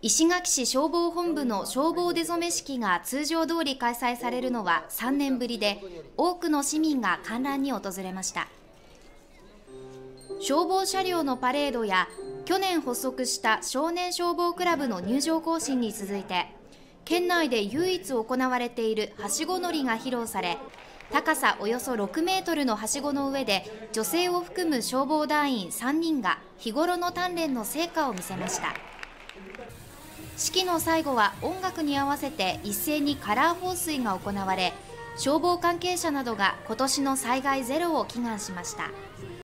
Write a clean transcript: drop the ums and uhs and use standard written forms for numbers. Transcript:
石垣市消防本部の消防出初め式が通常通り開催されるのは3年ぶりで、多くの市民が観覧に訪れました。消防車両のパレードや去年発足した少年消防クラブの入場行進に続いて、県内で唯一行われているはしご乗りが披露され、高さおよそ6メートルのはしごの上で女性を含む消防団員3人が日頃の鍛錬の成果を見せました。式の最後は音楽に合わせて一斉にカラー放水が行われ、消防関係者などが今年の災害ゼロを祈願しました。